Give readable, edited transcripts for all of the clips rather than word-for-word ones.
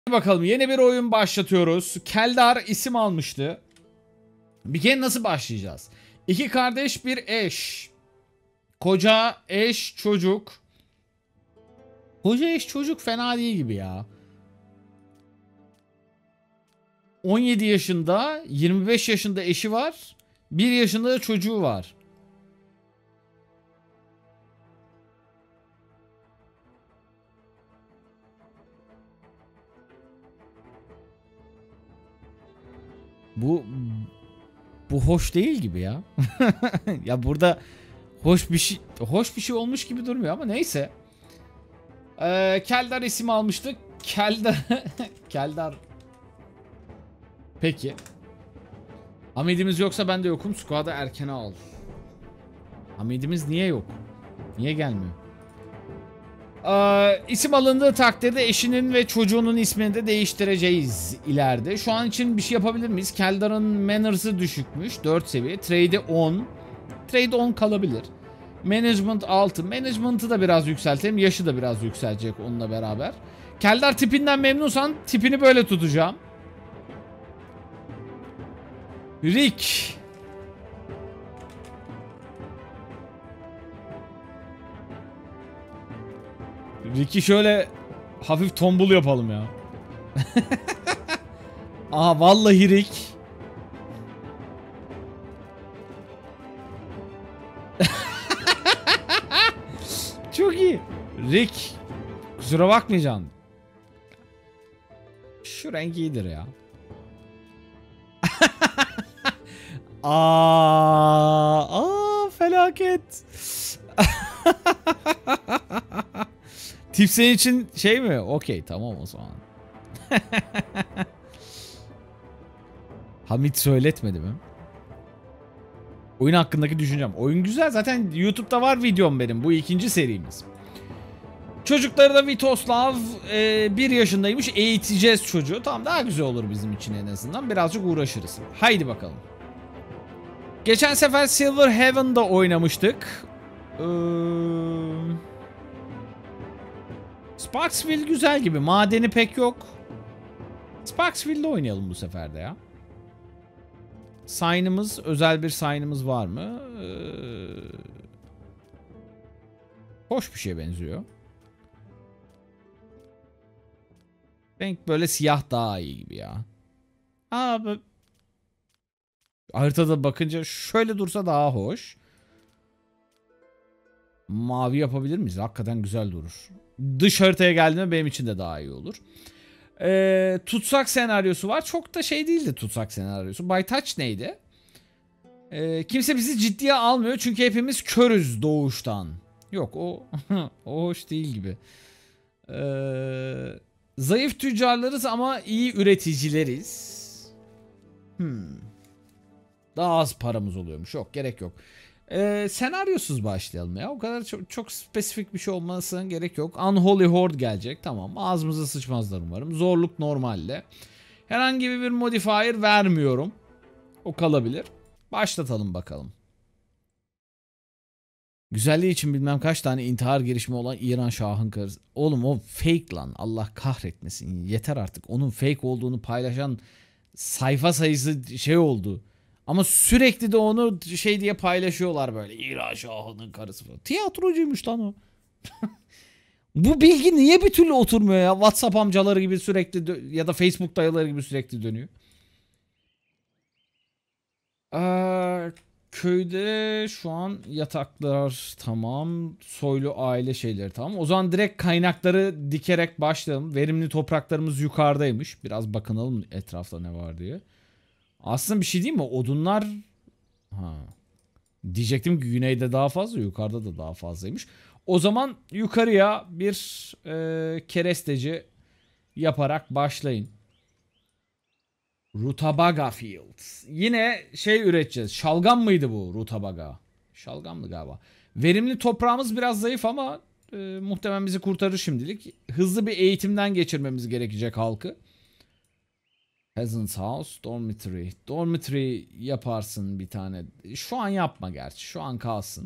Bakalım, yeni bir oyun başlatıyoruz. Keldar isim almıştı. Bir kere nasıl başlayacağız? İki kardeş, bir eş. Koca, eş, çocuk. Koca, eş, çocuk fena değil gibi ya. 17 yaşında, 25 yaşında eşi var. 1 yaşında da çocuğu var. Bu hoş değil gibi ya. Ya burada hoş bir şey olmuş gibi durmuyor ama neyse. Keldar isim almıştık. Keldar. Peki. Hamidimiz yoksa ben de yokum. Squad'a erkene al. Hamidimiz niye yok? Niye gelmiyor? İsim alındığı takdirde eşinin ve çocuğunun ismini de değiştireceğiz ileride. Şu an için bir şey yapabilir miyiz? Keldar'ın Manners'ı düşükmüş. 4 seviye. Trade 10. Trade 10 kalabilir. Management 6. Management'ı da biraz yükseltelim. Yaşı da biraz yükselecek onunla beraber. Keldar tipinden memnunsan tipini böyle tutacağım. Rick. Rick'i şöyle hafif tombul yapalım ya. Aha vallahi Rick. Çok iyi. Rick. Kusura bakmayacaksın. Şu renk iyidir ya. Felaket. Tip senin için şey mi? Okey, tamam o zaman. Hamit söyletmedi mi? Oyun hakkındaki düşüncem. Oyun güzel, zaten YouTube'da var videom benim. Bu ikinci serimiz. Çocukları da Vitoslav 1 yaşındaymış. Eğiteceğiz çocuğu. Tamam, daha güzel olur bizim için en azından. Birazcık uğraşırız. Haydi bakalım. Geçen sefer Silver Heaven'da oynamıştık. Sparksville güzel gibi. Madeni pek yok. Sparksville'de oynayalım bu sefer de ya. Sign'ımız, özel bir sign'ımız var mı? Hoş bir şeye benziyor. Renk böyle siyah daha iyi gibi ya. Abi haritada bakınca şöyle dursa daha hoş. Mavi yapabilir miyiz? Hakikaten güzel durur. Dış haritaya geldiğinde benim için de daha iyi olur. Tutsak senaryosu var. Çok da şey değildi tutsak senaryosu. By Touch neydi? Kimse bizi ciddiye almıyor çünkü hepimiz körüz doğuştan. Yok o o hoş değil gibi. Zayıf tüccarlarız ama iyi üreticileriz. Daha az paramız oluyormuş. Yok, gerek yok. Senaryosuz başlayalım ya. O kadar çok spesifik bir şey olmasına gerek yok. Unholy Horde gelecek. Tamam. Ağzımıza sıçmazlar umarım. Zorluk normalde. Herhangi bir modifier vermiyorum. O kalabilir. Başlatalım bakalım. Güzelliği için bilmem kaç tane intihar girişimi olan İran Şah'ın karısı. Oğlum o fake lan. Allah kahretmesin. Yeter artık. Onun fake olduğunu paylaşan sayfa sayısı şey oldu. Ama sürekli de onu şey diye paylaşıyorlar böyle. İran Şahı'nın karısı falan. Tiyatrocuymuş lan o. Bu bilgi niye bir türlü oturmuyor ya? WhatsApp amcaları gibi sürekli ya da Facebook dayıları gibi sürekli dönüyor. Köyde şu an yataklar tamam. Soylu aile şeyleri tamam. O zaman direkt kaynakları dikerek başlayalım. Verimli topraklarımız yukarıdaymış. Biraz bakınalım etrafta ne var diye. Aslında bir şey değil mi? Odunlar... Ha. Diyecektim ki güneyde daha fazla, yukarıda da daha fazlaymış. O zaman yukarıya bir keresteci yaparak başlayın. Rutabaga Fields. Yine şey üreteceğiz. Şalgam mıydı bu rutabaga? Şalgamlı galiba. Verimli toprağımız biraz zayıf ama muhtemelen bizi kurtarır şimdilik. Hızlı bir eğitimden geçirmemiz gerekecek halkı. Peasants House, Dormitory. Dormitory yaparsın bir tane. Şu an yapma gerçi. Şu an kalsın.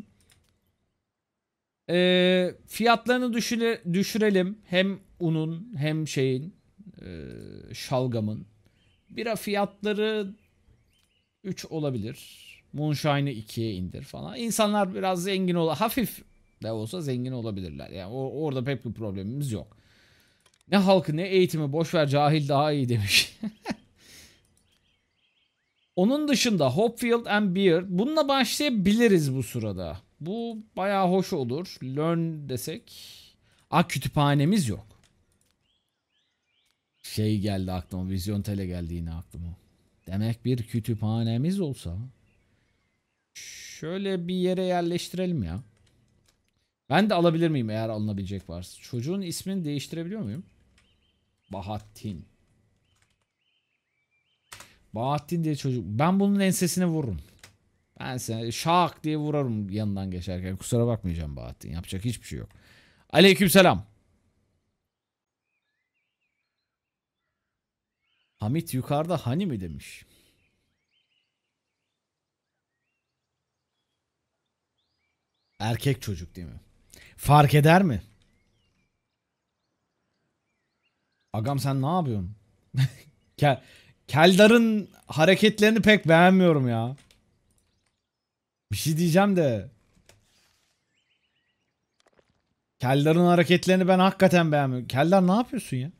Fiyatlarını düşürelim. Hem unun hem şeyin. şalgamın. Bira fiyatları 3 olabilir. Moonshine'ı 2'ye indir falan. İnsanlar biraz zengin hafif de olsa zengin olabilirler. Yani orada pek bir problemimiz yok. Ne halkı ne eğitimi boşver, cahil daha iyi demiş. Onun dışında Hopfield and Beer. Bununla başlayabiliriz bu sırada. Bu bayağı hoş olur. Learn desek. Kütüphanemiz yok. Şey geldi aklıma. Vizyon Tele geldi yine aklıma. Demek bir kütüphanemiz olsa. Şöyle bir yere yerleştirelim ya. Ben de alabilir miyim eğer alınabilecek varsa? Çocuğun ismini değiştirebiliyor muyum? Bahattin. Bahattin diye çocuk. Ben bunun ensesine vururum. Ben sana şak diye vurarım yanından geçerken. Kusura bakmayacağım Bahattin. Yapacak hiçbir şey yok. Aleykümselam. Hamit yukarıda hani mi demiş. Erkek çocuk değil mi? Fark eder mi? Agam sen ne yapıyorsun? Kel Keldar'ın hareketlerini pek beğenmiyorum ya. Bir şey diyeceğim de. Keldar'ın hareketlerini ben hakikaten beğenmiyorum. Keldar ne yapıyorsun ya?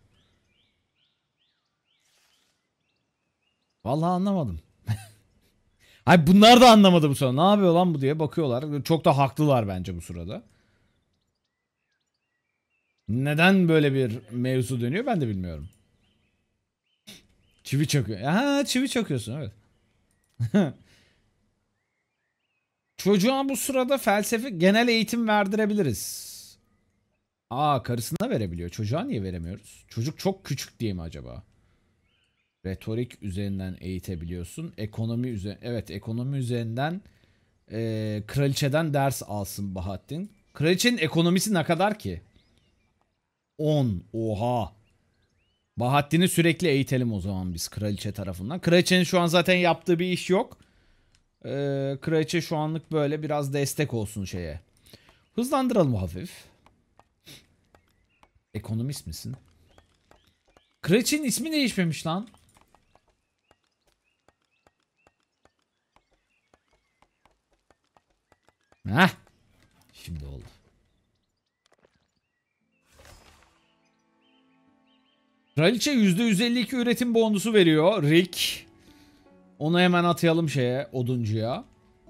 Vallahi anlamadım. Hayır bunlar da anlamadı bu sırada. Ne yapıyor lan bu diye bakıyorlar. Çok da haklılar bence bu sırada. Neden böyle bir mevzu dönüyor ben de bilmiyorum. Çivi çakıyor. Ha çivi çakıyorsun evet. Çocuğa bu sırada felsefe genel eğitim verdirebiliriz. Karısına verebiliyor. Çocuğa niye veremiyoruz? Çocuk çok küçük diye mi acaba? Retorik üzerinden eğitebiliyorsun. Ekonomi üzerinden. Evet ekonomi üzerinden kraliçeden ders alsın Bahattin. Kraliçenin ekonomisi ne kadar ki? 10. Oha. Bahattin'i sürekli eğitelim o zaman biz kraliçe tarafından. Kraliçenin şu an zaten yaptığı bir iş yok. Kraliçe şu anlık böyle biraz destek olsun şeye. Hızlandıralım hafif. Ekonomist misin? Kraliçenin ismi değişmemiş lan. Heh. Şimdi oldu. Kraliçe %152 üretim bonusu veriyor. Rick. Onu hemen atayalım şeye, oduncuya.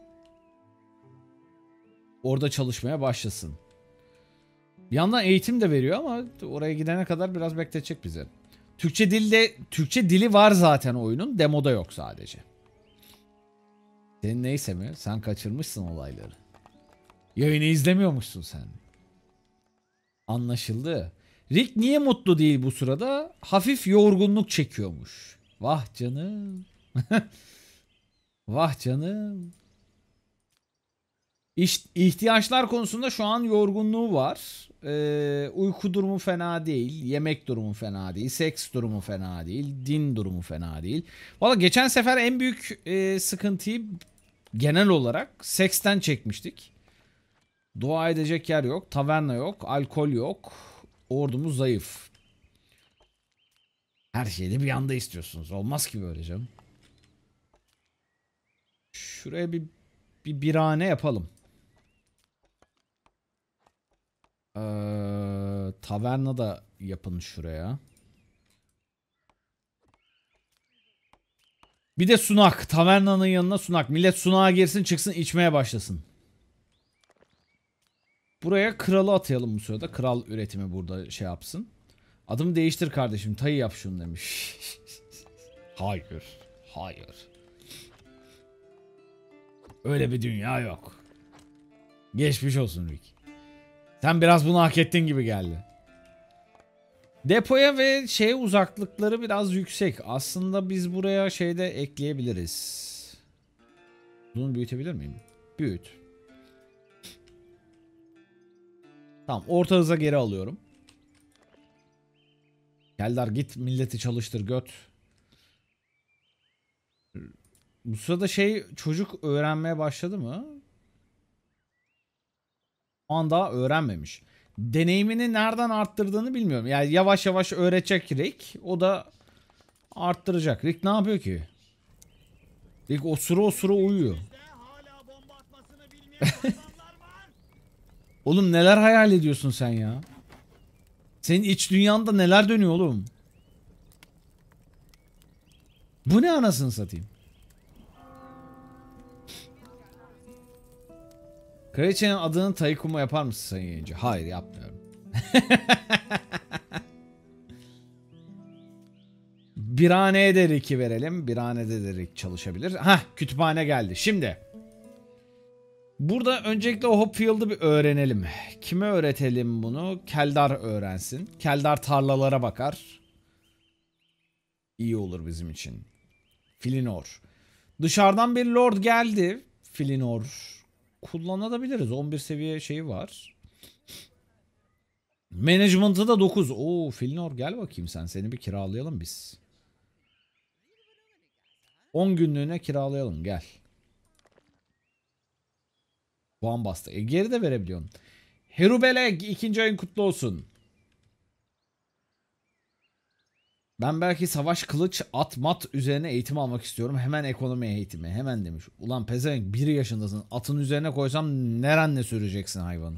Orada çalışmaya başlasın. Bir yandan eğitim de veriyor ama oraya gidene kadar biraz bekletecek bizi. Türkçe dili var zaten oyunun. Demoda yok sadece. Senin neyse mi? Sen kaçırmışsın olayları. Yayını izlemiyormuşsun sen. Anlaşıldı. Rick niye mutlu değil bu sırada? Hafif yorgunluk çekiyormuş. Vah canım. Vah canım. İhtiyaçlar konusunda şu an yorgunluğu var. Uyku durumu fena değil. Yemek durumu fena değil. Seks durumu fena değil. Din durumu fena değil. Valla geçen sefer en büyük sıkıntıyı genel olarak seksten çekmiştik. Dua edecek yer yok. Taverna yok. Alkol yok. Ordumuz zayıf. Her şeyi de bir anda istiyorsunuz. Olmaz ki böyle canım. Şuraya bir birane yapalım. Taverna da yapın şuraya. Bir de sunak. Tavernanın yanına sunak. Millet sunağa girsin çıksın içmeye başlasın. Buraya kralı atayalım bu sırada. Kral üretimi burada şey yapsın. Adımı değiştir kardeşim. Tayı yap şunu demiş. Hayır. Hayır. Öyle bir dünya yok. Geçmiş olsun Rick. Sen biraz bunu hak ettin gibi geldi. Depoya ve şeye uzaklıkları biraz yüksek. Aslında biz buraya şeyde ekleyebiliriz. Bunu büyütebilir miyim? Büyüt. Tamam orta hıza geri alıyorum. Geldar git milleti çalıştır göt. Bu sırada çocuk öğrenmeye başladı mı? O an daha öğrenmemiş. deneyimini nereden arttırdığını bilmiyorum. Yani yavaş yavaş öğretecek Rick. O da arttıracak. Rick ne yapıyor ki? Rick osura uyuyor. Oğlum neler hayal ediyorsun sen ya? Senin iç dünyanda neler dönüyor oğlum? Bu ne anasını satayım? Kraliçenin adını Taikuma yapar mısın sayın yayıncı? Hayır, yapmıyorum. Birhaneye de Rick'i verelim. Birhanede de Rick çalışabilir. Hah, kütüphane geldi. Şimdi. Burada öncelikle o Hopfield'ı bir öğrenelim. Kime öğretelim bunu? Keldar öğrensin. Keldar tarlalara bakar. İyi olur bizim için. Filinor. Dışarıdan bir lord geldi. Filinor. Kullanabiliriz. 11 seviye şeyi var. Management'ı da 9. Oo, Filinor gel bakayım sen. Seni bir kiralayalım biz. 10 günlüğüne kiralayalım, gel. Puan bastı. Geri de verebiliyorsun. Herubeleg 2. ayın kutlu olsun. Ben belki savaş, kılıç, at, mat üzerine eğitim almak istiyorum. Hemen ekonomi eğitimi. Hemen demiş. Ulan pezevenk 1 yaşındasın. Atın üzerine koysam nerenle süreceksin hayvanı?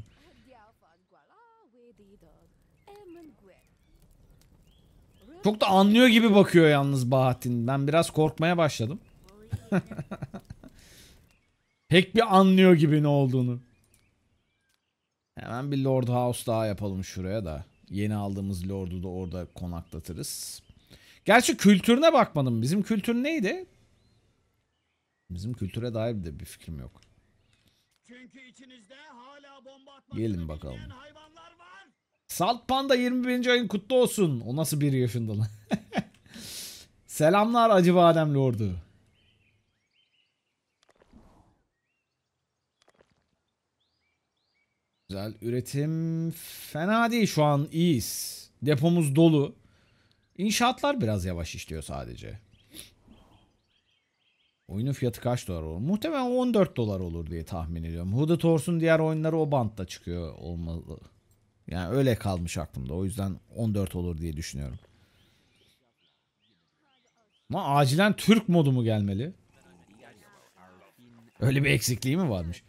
Çok da anlıyor gibi bakıyor yalnız Bahattin. Ben biraz korkmaya başladım. Pek bir anlıyor gibi ne olduğunu. Hemen bir Lord House daha yapalım şuraya da. Yeni aldığımız Lord'u da orada konaklatırız. Gerçi kültürüne bakmadım. Bizim kültür neydi? Bizim kültüre dair de bir fikrim yok. Gelin bakalım. Salt Panda 21. ayın kutlu olsun. O nasıl 1 yaşında lan? Selamlar Acıbadem Lord'u. Güzel. Üretim fena değil, şu an iyiyiz. Depomuz dolu. İnşaatlar biraz yavaş işliyor sadece. Oyunun fiyatı kaç dolar olur? Muhtemelen 14 dolar olur diye tahmin ediyorum. Hooded Horse'un diğer oyunları o bantta çıkıyor olmalı. Yani öyle kalmış aklımda. O yüzden 14 olur diye düşünüyorum. Ama acilen Türk modu mu gelmeli? Öyle bir eksikliği mi varmış?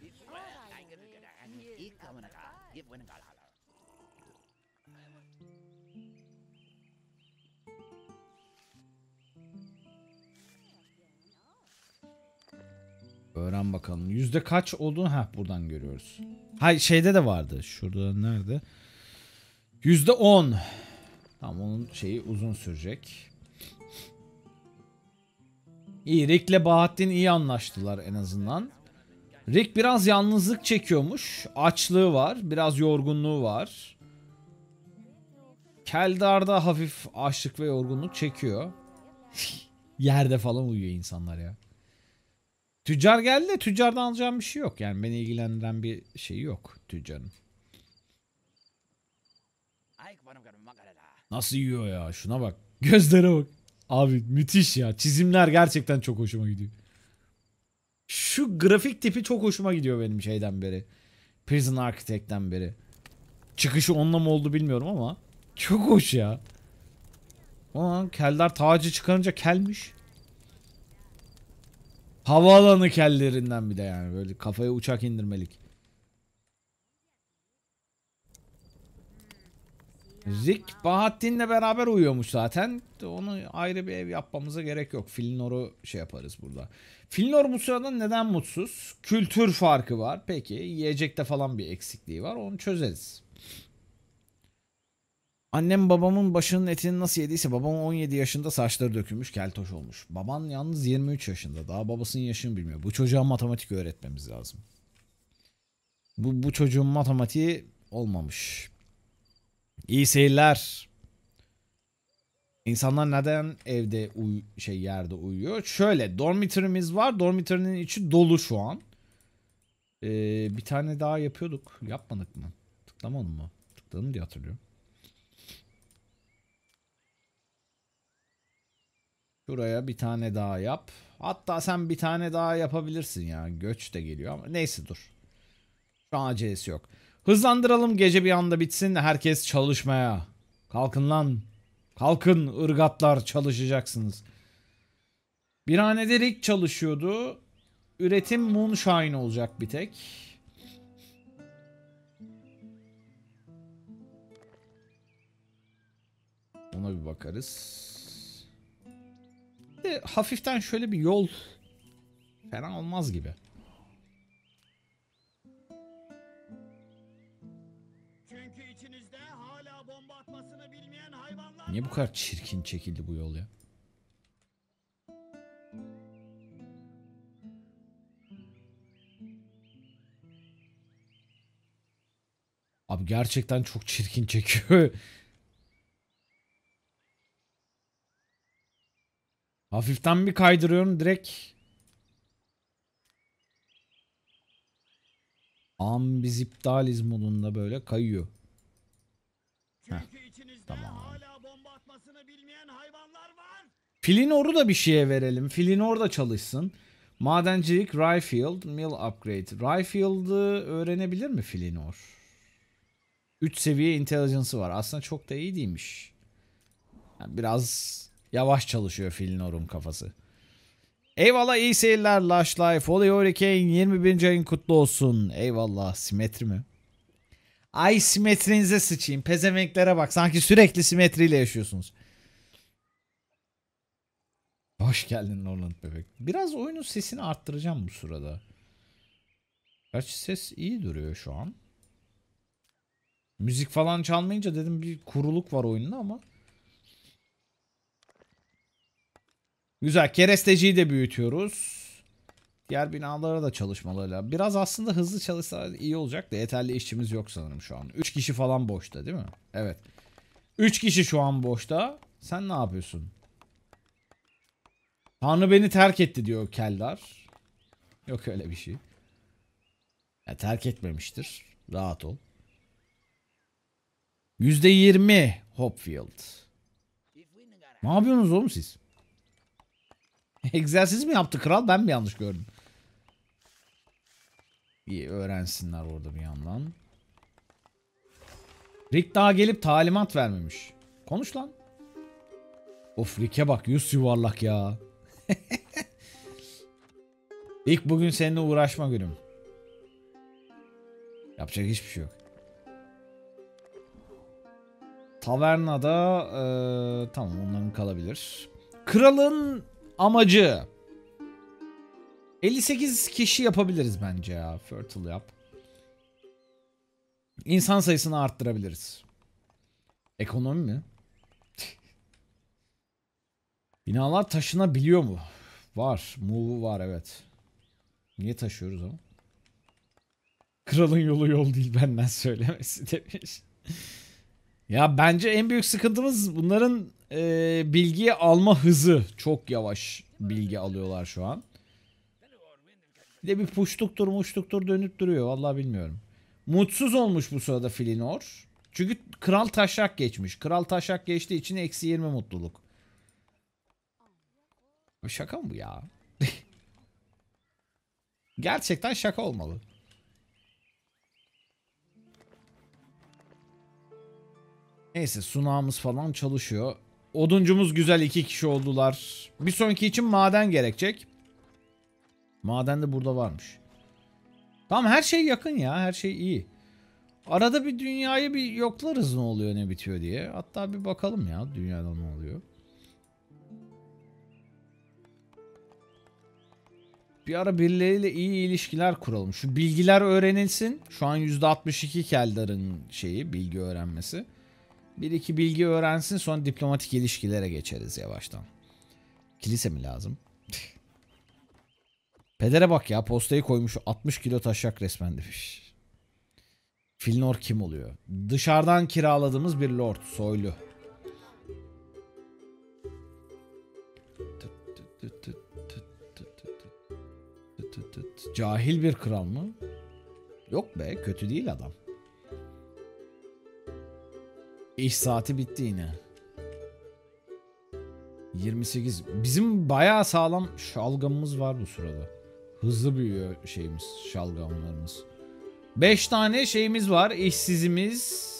Öğren bakalım. Yüzde kaç olduğunu buradan görüyoruz. Hayır, şeyde de vardı. Şurada nerede? %10. Tamam, onun şeyi uzun sürecek. İyi, Rick'le Bahattin iyi anlaştılar en azından. Rick biraz yalnızlık çekiyormuş. Açlığı var. Biraz yorgunluğu var. Keldar da hafif açlık ve yorgunluk çekiyor. Yerde falan uyuyor insanlar ya. Tüccar geldi de tüccardan alacağım bir şey yok. Yani beni ilgilendiren bir şey yok tüccarın. Nasıl yiyor ya? Şuna bak. Gözlere bak. Abi müthiş ya. Çizimler gerçekten çok hoşuma gidiyor. Şu grafik tipi çok hoşuma gidiyor benim şeyden beri. Prison Architect'ten beri. Çıkışı onunla mı oldu bilmiyorum ama. Çok hoş ya. Aa, keller tacı çıkarınca kelmiş. Havaalanı kellerinden bir de yani. Böyle kafaya uçak indirmelik. Rick Bahattin'le beraber uyuyormuş zaten. Onu ayrı bir ev yapmamıza gerek yok. Filinor'u şey yaparız burada. Filinor bu sırada neden mutsuz? Kültür farkı var. Peki yiyecekte falan bir eksikliği var. Onu çözeriz. Annem babamın başının etini nasıl yediyse babam 17 yaşında saçları dökülmüş, keltoş olmuş. Baban yalnız 23 yaşında. Daha babasının yaşını bilmiyor. Bu çocuğa matematik öğretmemiz lazım. Bu çocuğun matematiği olmamış. İyi seyirler. İnsanlar neden evde yerde uyuyor? Şöyle, dormitory'miz var. Dormitory'nin içi dolu şu an. Bir tane daha yapıyorduk. Yapmadık mı? Tıklamadım mı? Tıkladım diye hatırlıyorum. Şuraya bir tane daha yap. Hatta sen bir tane daha yapabilirsin ya. Göç de geliyor ama neyse dur. Şu an acelesi yok. Hızlandıralım, gece bir anda bitsin, herkes çalışmaya. Kalkın lan. Kalkın ırgatlar, çalışacaksınız. Birhanede Rick çalışıyordu. Üretim moonshine olacak bir tek. Ona bir bakarız. Hafiften şöyle bir yol fena olmaz gibi. Çünkü içinizde hala bomba atmasını bilmeyen hayvanlar Niye bu kadar çirkin çekildi bu yol ya? Abi gerçekten çok çirkin çekiyor. Hafiften bir kaydırıyorum, direkt ambiziptaliz modunda böyle kayıyor. Çünkü içinizde tamam. hala bomba atmasını bilmeyen hayvanlar var. Filinor'u da bir şeye verelim. Filinor da çalışsın. Madencilik, Ryefield, Mill Upgrade. Ryefield'ı öğrenebilir mi Filinor? 3 seviye intelligence'ı var. Aslında çok da iyi değilmiş. Yani biraz yavaş çalışıyor Filinor'un kafası. Eyvallah, iyi seyirler Lush Life. Holy Hurricane 21. ayın kutlu olsun. Eyvallah. Simetri mi? Ay simetrinize sıçayım. Pezevenklere bak. Sanki sürekli simetriyle yaşıyorsunuz. Hoş geldin Norland bebek. Biraz oyunun sesini arttıracağım bu sırada. Gerçi ses iyi duruyor şu an. Müzik falan çalmayınca dedim bir kuruluk var oyunda ama. Güzel. Keresteciyi de büyütüyoruz. Diğer binalara da çalışmalarıyla. Biraz aslında hızlı çalışsa iyi olacak da yeterli işçimiz yok sanırım şu an. 3 kişi falan boşta değil mi? Evet. 3 kişi şu an boşta. Sen ne yapıyorsun? Tanrı beni terk etti diyor Keldar. Yok öyle bir şey. Ya, terk etmemiştir. Rahat ol. %20 Hopfield. Ne yapıyorsunuz oğlum siz? Egzersiz mi yaptı kral? Ben mi yanlış gördüm? İyi, öğrensinler orada bir yandan. Rick daha gelip talimat vermemiş. Konuş lan. Of, Rick'e bak, yüz yuvarlak ya. İlk bugün seninle uğraşma günüm. Yapacak hiçbir şey yok. Tavernada tamam, onların kalabilir. Kralın amacı 58 kişi yapabiliriz bence ya. Fertile yap. İnsan sayısını arttırabiliriz. Ekonomi mi? Binalar taşınabiliyor mu? Var. Move'u var, evet. Niye taşıyoruz ama? Kralın yolu yol değil, benden söylemesi demiş. Ya bence en büyük sıkıntımız bunların bilgiyi alma hızı. Çok yavaş bilgi alıyorlar şu an. Bir de bir puştuktur muştuktur dönüp duruyor. Vallahi bilmiyorum. Mutsuz olmuş bu sırada Filinor. Çünkü kral taşak geçmiş. Kral taşak geçtiği için -20 mutluluk. Şaka mı bu ya? Gerçekten şaka olmalı. Neyse, sunağımız falan çalışıyor. Oduncumuz güzel, 2 kişi oldular. Bir sonraki için maden gerekecek. Maden de burada varmış. Tamam, her şey yakın ya, her şey iyi. Arada bir dünyayı bir yoklarız, ne oluyor ne bitiyor diye. Hatta bir bakalım ya dünyada ne oluyor. Bir ara birileriyle iyi ilişkiler kuralım. Şu bilgiler öğrenilsin. Şu an %62 Keldar'ın şeyi, bilgi öğrenmesi. Bir iki bilgi öğrensin, sonra diplomatik ilişkilere geçeriz yavaştan. Kilise mi lazım? Pedere bak ya, postayı koymuş, 60 kilo taşak resmen demiş. Filnor kim oluyor? Dışarıdan kiraladığımız bir lord, soylu. Cahil bir kral mı? Yok be, kötü değil adam. İş saati bitti yine. 28. Bizim bayağı sağlam şalgamımız var bu sırada. Hızlı büyüyor şeyimiz, şalgamlarımız. 5 tane şeyimiz var. İşsizimiz.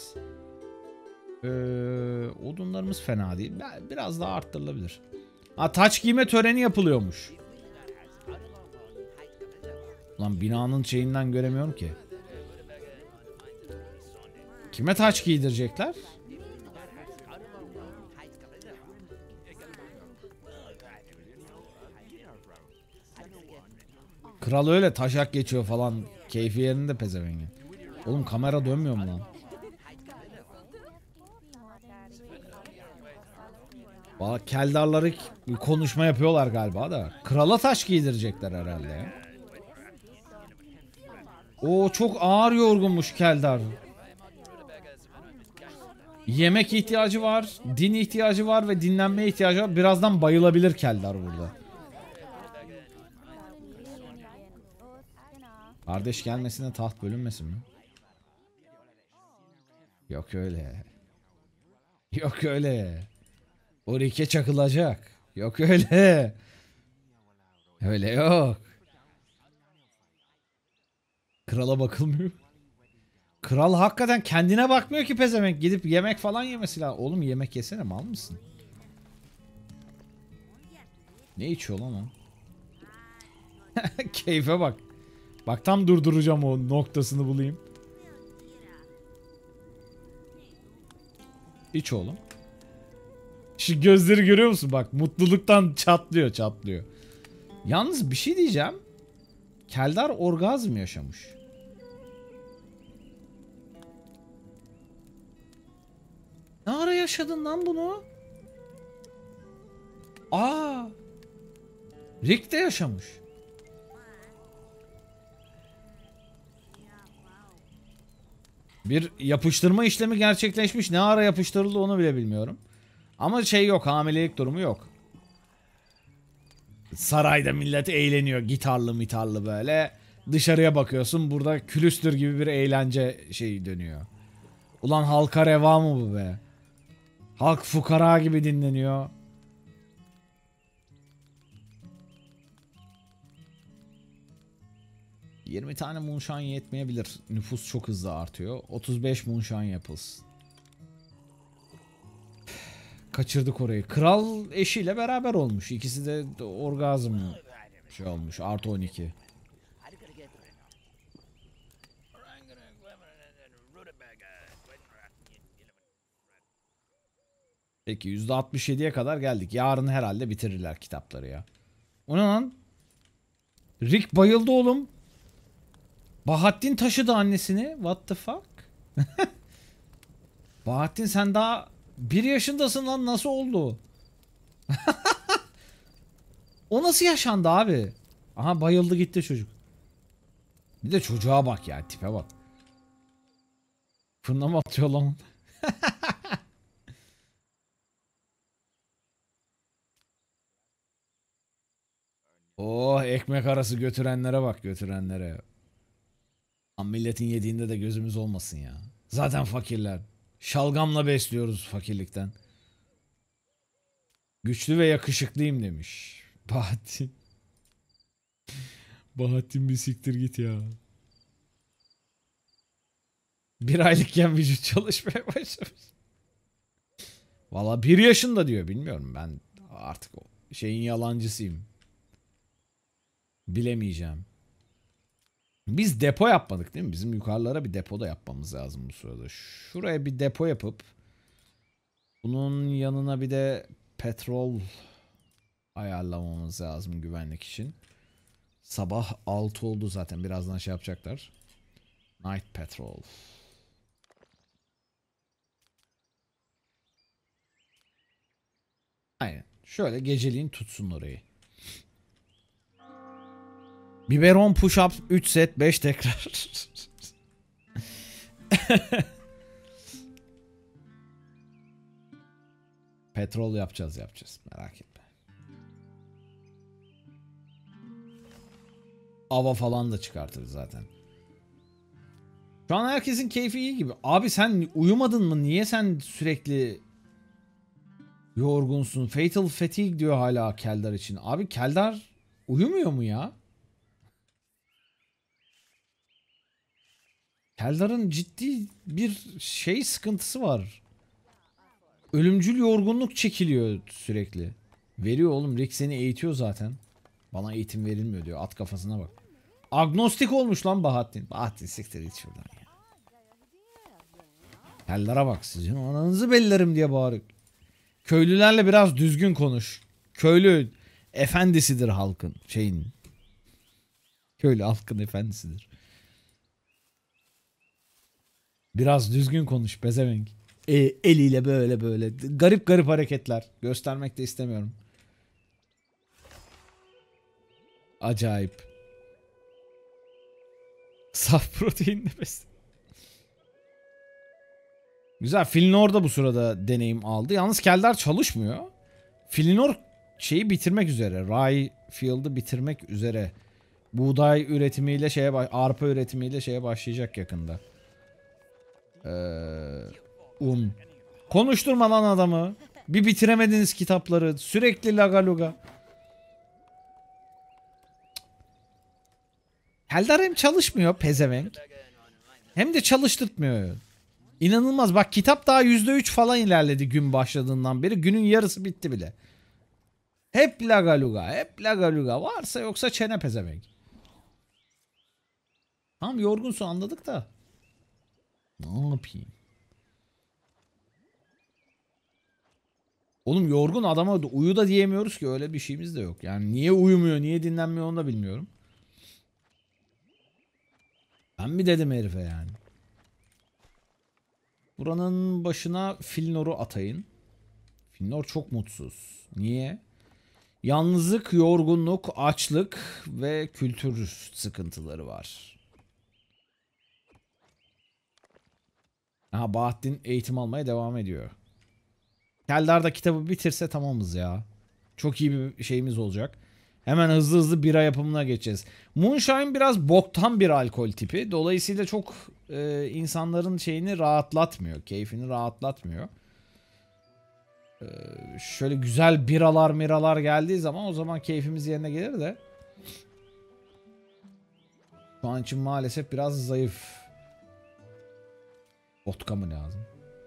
Odunlarımız fena değil. Biraz daha arttırılabilir. Ha, taç giyme töreni yapılıyormuş. Lan binanın şeyinden göremiyorum ki. Kime taç giydirecekler? Kral öyle taşak geçiyor falan. Keyfi yerinde pezevengi. Oğlum kamera dönmüyor mu lan? Valla keldarları konuşma yapıyorlar galiba da. Krala taş giydirecekler herhalde ya. O çok ağır yorgunmuş keldar. Yemek ihtiyacı var, din ihtiyacı var ve dinlenmeye ihtiyacı var. Birazdan bayılabilir keldar burada. Kardeş gelmesine taht bölünmesin mi? Yok öyle. Yok öyle. O rike çakılacak. Yok öyle. Öyle yok. Krala bakılmıyor. Kral hakikaten kendine bakmıyor ki pezevenk. Gidip yemek falan yemesi lazım. Oğlum yemek yesene, mal mısın? Ne içiyor lan o? Keyfe bak. Bak tam durduracağım, o noktasını bulayım. İç oğlum. Şu gözleri görüyor musun? Bak mutluluktan çatlıyor çatlıyor. Yalnız bir şey diyeceğim. Keldar orgazm yaşamış. Ne ara yaşadın lan bunu? Aa! Rick de yaşamış. Bir yapıştırma işlemi gerçekleşmiş. Ne ara yapıştırıldı onu bile bilmiyorum. Ama şey yok, hamilelik durumu yok. Sarayda millet eğleniyor, gitarlı mitarlı böyle. Dışarıya bakıyorsun, burada külüstür gibi bir eğlence şeyi dönüyor. Ulan halka reva mı bu be? Halk fukara gibi dinleniyor. ...20 tane moonshine yetmeyebilir. Nüfus çok hızlı artıyor. 35 moonshine yapılsın. Kaçırdık orayı. Kral eşiyle beraber olmuş. İkisi de orgazm şey olmuş. Artı 12. Peki %67'ye kadar geldik. Yarın herhalde bitirirler kitapları ya. O ne lan? Rick bayıldı oğlum. Bahattin taşıdı annesini. What the fuck? Bahattin sen daha 1 yaşındasın lan, nasıl oldu? O nasıl yaşandı abi? Aha bayıldı gitti çocuk. Bir de çocuğa bak ya, tipe bak. Fırına mı atıyor lan? Oh, ekmek arası götürenlere bak, götürenlere. Lan milletin yediğinde de gözümüz olmasın ya. Zaten fakirler. Şalgamla besliyoruz fakirlikten. Güçlü ve yakışıklıyım demiş. Bahattin. Bahattin bir siktir git ya. 1 aylıkken vücut çalışmaya başlamış. Valla 1 yaşında diyor, bilmiyorum ben artık o şeyin yalancısıyım. Bilemeyeceğim. Biz depo yapmadık değil mi? Bizim yukarılara bir depo da yapmamız lazım bu sırada. Şuraya bir depo yapıp bunun yanına bir de petrol ayarlamamız lazım güvenlik için. Sabah 6 oldu zaten, birazdan şey yapacaklar. Night petrol. Aynen. Şöyle geceliğin tutsun orayı. Biberon push-up 3 set 5 tekrar. Petrol yapacağız merak etme. Ava falan da çıkartırız zaten. Şu an herkesin keyfi iyi gibi. Abi sen uyumadın mı? Niye sen sürekli yorgunsun? Fatal fatigue diyor hala Keldar için. Abi Keldar uyumuyor mu ya? Keldar'ın ciddi bir şey sıkıntısı var. Ölümcül yorgunluk çekiliyor sürekli. Veriyor oğlum. Rick seni eğitiyor zaten. Bana eğitim verilmiyor diyor. At kafasına bak. Agnostik olmuş lan Bahattin. Bahattin siktir git şuradan ya. Keldar'a bak sizin ananızı bellerim diye bağırıyor. Köylülerle biraz düzgün konuş. Köylü efendisidir halkın. Köylü halkın efendisidir. Biraz düzgün konuş pezevenk. Eliyle böyle böyle. Garip garip hareketler. Göstermek de istemiyorum. Acayip. Saf proteinle besle. Güzel. Filinor da bu sırada deneyim aldı. Yalnız Keldar çalışmıyor. Filinor şeyi bitirmek üzere. Rye Field'ı bitirmek üzere. Buğday üretimiyle arpa üretimiyle şeye başlayacak yakında. Un. Konuşturma lan adamı. Bir bitiremediniz kitapları. Sürekli lagaluga. Keldar hem çalışmıyor pezevenk. Hem de çalıştırtmıyor. İnanılmaz. Bak kitap daha %3 falan ilerledi gün başladığından beri. Günün yarısı bitti bile. Hep lagaluga. Hep lagaluga. Varsa yoksa çene pezevenk. Tamam yorgunsun anladık da. Ne yapayım? Oğlum yorgun adama uyu da diyemiyoruz ki öyle bir şeyimiz de yok. Yani niye uyumuyor, niye dinlenmiyor onu da bilmiyorum. Ben mi dedim herife yani? Buranın başına Filnor'u atayın. Filnor çok mutsuz. Niye? Yalnızlık, yorgunluk, açlık ve kültür sıkıntıları var. Aha Bahattin eğitim almaya devam ediyor. Keldar da kitabı bitirse tamamız ya. Çok iyi bir şeyimiz olacak. Hemen hızlı hızlı bira yapımına geçeceğiz. Moonshine biraz boktan bir alkol tipi. Dolayısıyla çok insanların şeyini rahatlatmıyor. Keyfini rahatlatmıyor. Şöyle güzel biralar geldiği zaman o zaman keyfimiz yerine gelir de. Şu an için maalesef biraz zayıf. Vodka mı lazım?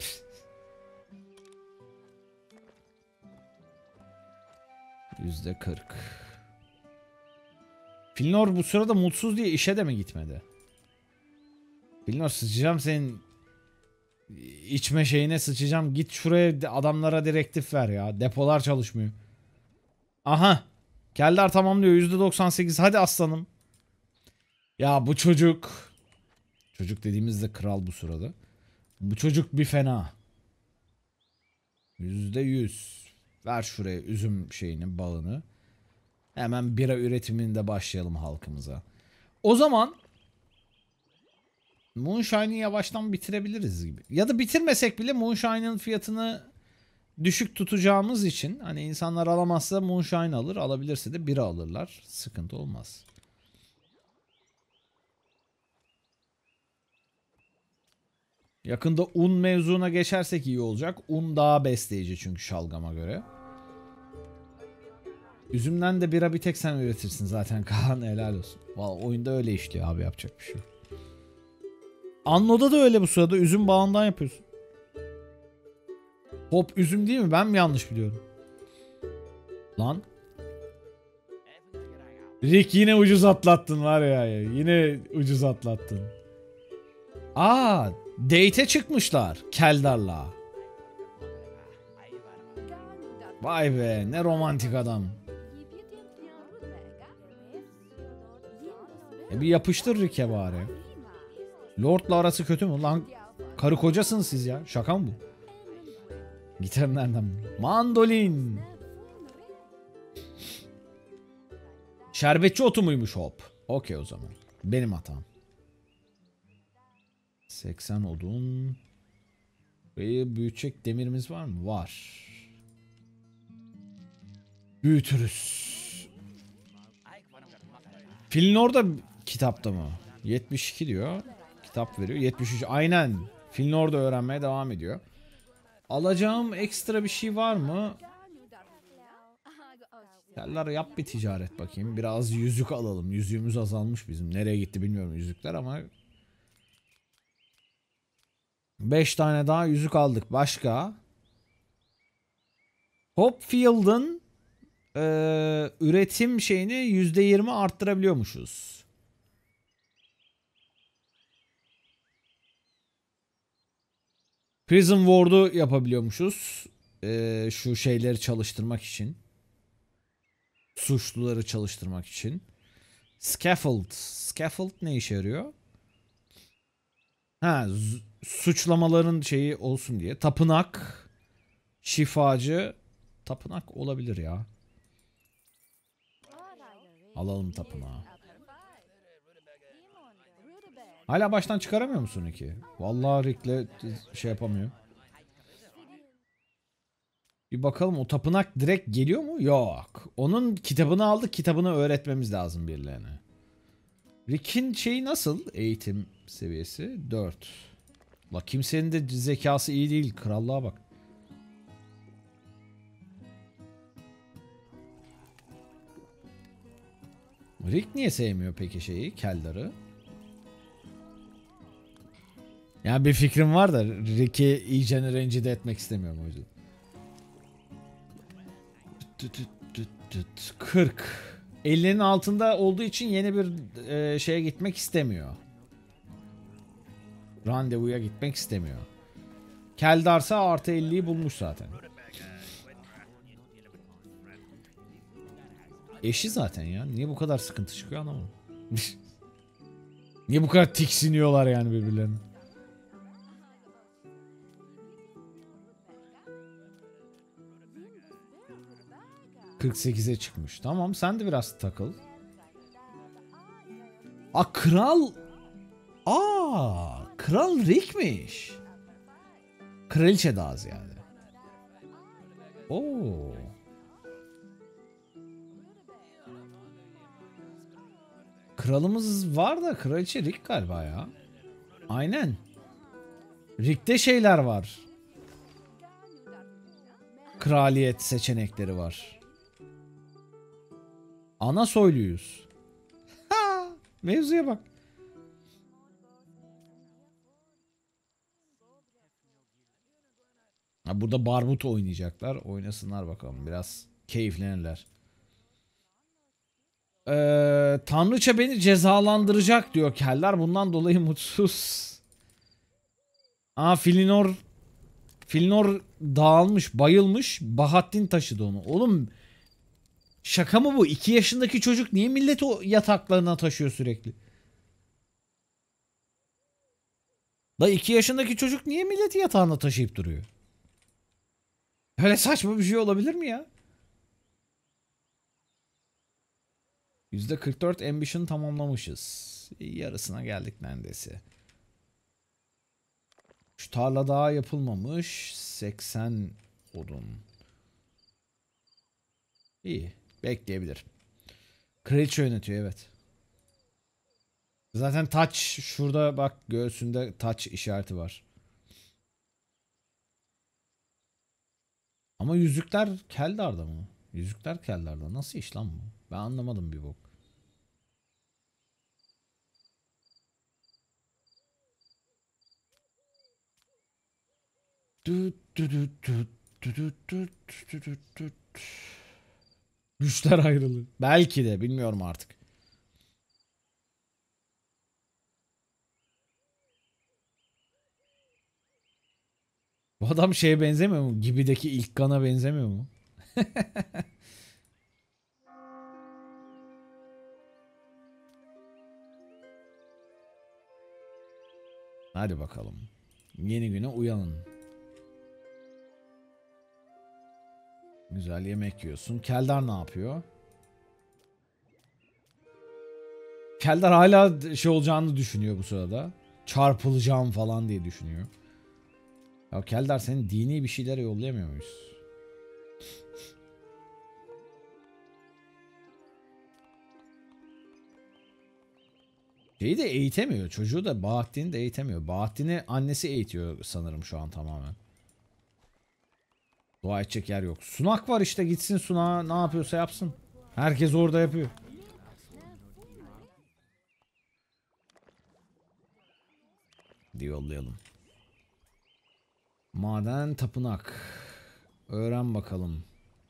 %40. Filnor bu sırada mutsuz diye işe de mi gitmedi? Filnor sıçacağım senin içme şeyine sıçacağım. Git şuraya adamlara direktif ver ya. Depolar çalışmıyor. Aha. Keldar tamamlıyor. %98. Hadi aslanım. Ya bu çocuk. Çocuk dediğimizde kral bu sırada. Bu çocuk bir fena. %100. Ver şuraya üzüm şeyini, bağını. Hemen bira üretiminde başlayalım halkımıza. O zaman Moonshine'ı yavaştan bitirebiliriz gibi. Ya da bitirmesek bile Moonshine'ın fiyatını düşük tutacağımız için hani insanlar alamazsa Moonshine alır, alabilirse de bira alırlar. Sıkıntı olmaz. Yakında un mevzuna geçersek iyi olacak. Un daha besleyici çünkü şalgama göre. Üzümden de bira bir tek sen üretirsin zaten Kaan helal olsun. Vallahi oyunda öyle işliyor abi yapacak bir şey yok. Anno'da da öyle bu sırada üzüm bağından yapıyorsun. Hop üzüm değil mi? Ben mi yanlış biliyorum? Lan. Rick yine ucuz atlattın var ya. Yine ucuz atlattın. Aa, date'e çıkmışlar Keldar'la. Vay be ne romantik adam. Bir yapıştır Rick'e bari. Lord'la arası kötü mü? Lan karı kocasınız siz ya. Şaka mı bu? Gitar nereden? Mandolin. Şerbetçi otu muymuş hop? Okey o zaman. Benim hatam. 80 odun. Burayı büyütecek demirimiz var mı? Var. Büyütürüz. Filnor da kitapta mı? 72 diyor. Kitap veriyor. 73. Aynen. Filnor da öğrenmeye devam ediyor. Alacağım ekstra bir şey var mı? Yerler yap bir ticaret bakayım. Biraz yüzük alalım. Yüzüğümüz azalmış bizim. Nereye gitti bilmiyorum yüzükler ama 5 tane daha yüzük aldık. Başka? Hopfield'ın üretim şeyini %20 arttırabiliyormuşuz. Prison Ward'u yapabiliyormuşuz. Şu şeyleri çalıştırmak için. Suçluları çalıştırmak için. Scaffold. Scaffold ne işe yarıyor? Ha, suçlamaların şeyi olsun diye. Tapınak. Şifacı. Tapınak olabilir ya. Alalım tapınağı. Hala baştan çıkaramıyor musun ki? Vallahi Rick'le şey yapamıyor. Bir bakalım, o tapınak direkt geliyor mu? Yok. Onun kitabını aldık. Kitabını öğretmemiz lazım birilerine. Rick'in şeyi nasıl? Eğitim seviyesi 4. La kimsenin de zekası iyi değil. Krallığa bak. Rick niye sevmiyor peki şeyi? Keldar'ı. Yani bir fikrim var da Rick'i iyice rencide etmek istemiyorum o yüzden. 40. 50'nin altında olduğu için yeni bir şeye gitmek istemiyor. Randevuya gitmek istemiyor. Keldar'sa artı 50'yi bulmuş zaten. Eşi zaten ya. Niye bu kadar sıkıntı çıkıyor anlamadım. Niye bu kadar tiksiniyorlar yani birbirlerine? ...48'e çıkmış. Tamam, sen de biraz takıl. Aa, kral... Kral Rick'miş. Kraliçe daha ziyade. Oo. Kralımız var da kraliçe Rick galiba ya. Aynen. Rick'te şeyler var. Kraliyet seçenekleri var. Ana soyluyuz. Ha, mevzuya bak. Ha, burada Barbut oynayacaklar. Oynasınlar bakalım. Biraz keyiflenirler. Tanrıça beni cezalandıracak diyor Keller. Bundan dolayı mutsuz. Filinor dağılmış, bayılmış. Bahattin taşıdı onu. Oğlum şaka mı bu? 2 yaşındaki çocuk niye milleti o yataklarına taşıyor sürekli? Da 2 yaşındaki çocuk niye milleti yatağına taşıyıp duruyor? Öyle saçma bir şey olabilir mi ya? %44 ambition tamamlamışız. Yarısına geldik neredeyse. Şu tarla daha yapılmamış. 80 odun. İyi. Bekleyebilir. Kraliçe yönetiyor, evet. Zaten touch şurada bak, göğsünde touch işareti var. Ama yüzükler Keldar'da mı? Yüzükler Keldar'da. Nasıl iş lan bu? Ben anlamadım bir bok. Güçler ayrılır. Belki de bilmiyorum artık. Bu adam şeye benzemiyor mu? Gibi'deki ilk kana benzemiyor mu? Hadi bakalım. Yeni güne uyanın. Güzel yemek yiyorsun. Keldar ne yapıyor? Keldar hala şey olacağını düşünüyor bu sırada. Çarpılacağım falan diye düşünüyor. Ya Keldar, senin dini bir şeylere yollayamıyor muyuz? Şeyi de eğitemiyor. Çocuğu da, Bahattin'i de eğitemiyor. Bahattin'i annesi eğitiyor sanırım şu an tamamen. Dua edecek yer yok. Sunak var işte, gitsin sunağa ne yapıyorsa yapsın. Herkes orada yapıyor. Hadi yollayalım. Maden tapınak. Öğren bakalım.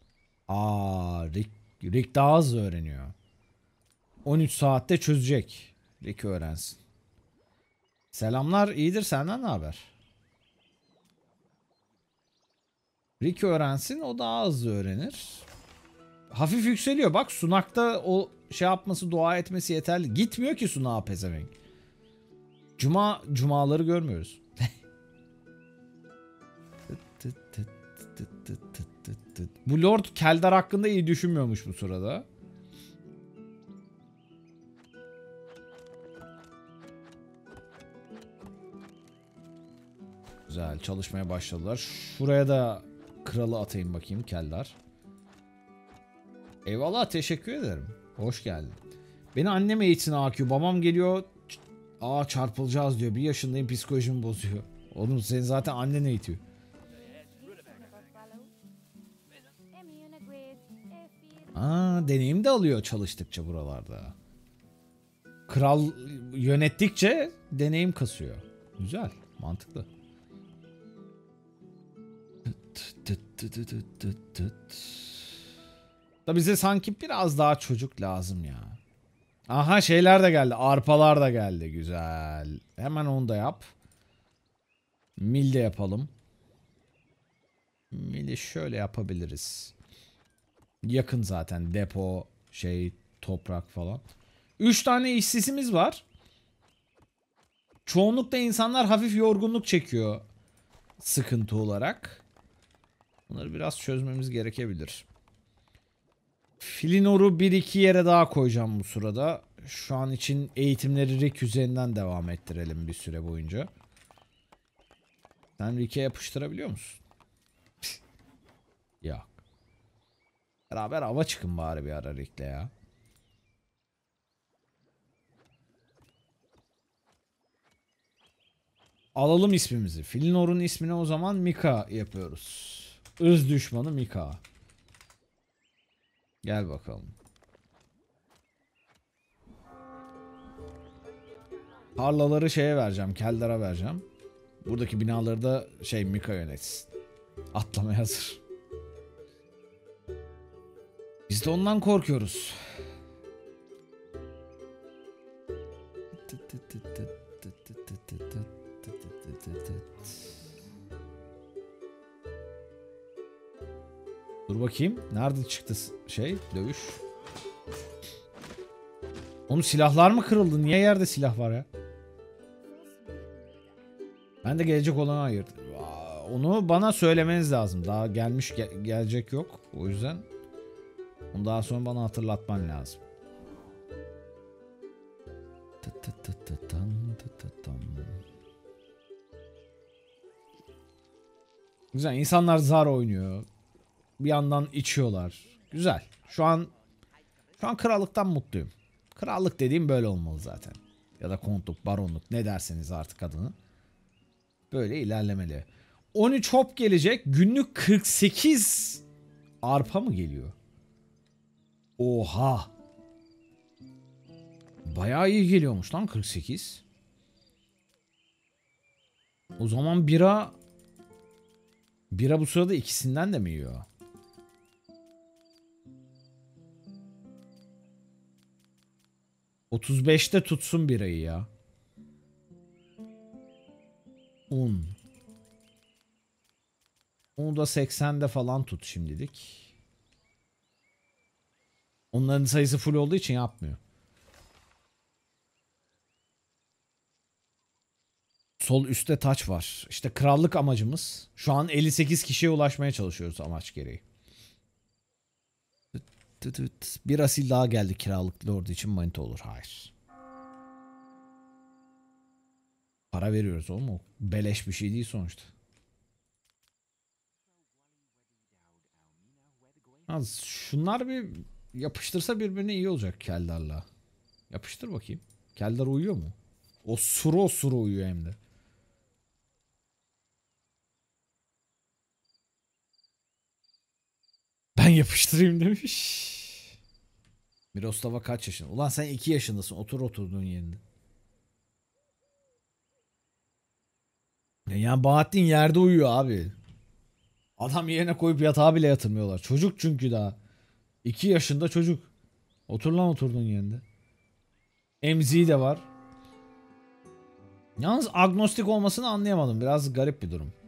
Rick daha hızlı öğreniyor. 13 saatte çözecek. Rick öğrensin. Selamlar, iyidir, senden ne haber? Rick öğrensin, o daha hızlı öğrenir. Hafif yükseliyor, bak sunakta o şey yapması, dua etmesi yeterli. Gitmiyor ki sunağa pezevenk. Cumaları görmüyoruz. Bu Lord Keldar hakkında iyi düşünmüyormuş bu sırada. Güzel, çalışmaya başladılar. Şuraya da kralı atayım bakayım, Keldar. Eyvallah, teşekkür ederim. Hoş geldin. Beni annem eğitsin AQ. Babam geliyor. Çarpılacağız diyor. 1 yaşındayım, psikolojimi bozuyor. Oğlum seni zaten annen eğitiyor. Deneyim de alıyor çalıştıkça buralarda. Kral yönettikçe deneyim kasıyor. Güzel, mantıklı. Da bize sanki biraz daha çocuk lazım ya. Aha, şeyler de geldi. Arpalar da geldi. Güzel. Hemen onu da yap. Mil de yapalım. Mil'i şöyle yapabiliriz. Yakın zaten depo, toprak falan. 3 tane işsizimiz var. Çoğunlukla insanlar hafif yorgunluk çekiyor sıkıntı olarak. Bunları biraz çözmemiz gerekebilir. Filinor'u 1-2 yere daha koyacağım bu sırada. Şu an için eğitimleri Rick üzerinden devam ettirelim bir süre boyunca. Sen Rick'e yapıştırabiliyor musun? Yok. Beraber ava çıkın bari bir ara Rick'le ya. Alalım ismimizi. Filinor'un ismini o zaman Mika yapıyoruz. Irz düşmanı Mika. Gel bakalım. Tarlaları şeye vereceğim. Keldar'a vereceğim. Buradaki binaları da Mika yönetsin. Atlamaya hazır. Biz de ondan korkuyoruz. Dur bakayım. Nerede çıktı dövüş? Onun silahlar mı kırıldı? Niye yerde silah var ya? Ben de gelecek olanı ayırdım. Onu bana söylemeniz lazım. Daha gelecek yok. O yüzden onu daha sonra bana hatırlatman lazım. Güzel. İnsanlar zar oynuyor. Bir yandan içiyorlar. Güzel. Şu an krallıktan mutluyum. Krallık dediğim böyle olmalı zaten. Ya da kontluk, baronluk, ne derseniz artık adını. Böyle ilerlemeli. 13 hop gelecek. Günlük 48 arpa mı geliyor? Oha. Bayağı iyi geliyormuş lan 48. O zaman bira bu sırada ikisinden de mi yiyor? ...35'te tutsun birayı ya. Un. Onu da 80'de falan tut şimdilik. Onların sayısı full olduğu için yapmıyor. Sol üstte taç var. İşte krallık amacımız. Şu an 58 kişiye ulaşmaya çalışıyoruz amaç gereği. Bir asil daha geldi kiralık lord için manita olur. Hayır. Para veriyoruz oğlum, o beleş bir şey değil sonuçta. Az şunlar bir yapıştırsa birbirine iyi olacak Keldar'la. Yapıştır bakayım. Keldar uyuyor mu? O suru uyuyor hem de. Ben yapıştırayım demiş. Miroslava kaç yaşında? Ulan sen 2 yaşındasın. Otur oturduğun yerinde. Yani Bahattin yerde uyuyor abi. Adam yerine koyup yatağa bile yatırmıyorlar. Çocuk çünkü daha. 2 yaşında çocuk. Otur lan oturduğun yerinde. Emziği de var. Yalnız agnostik olmasını anlayamadım. Biraz garip bir durum.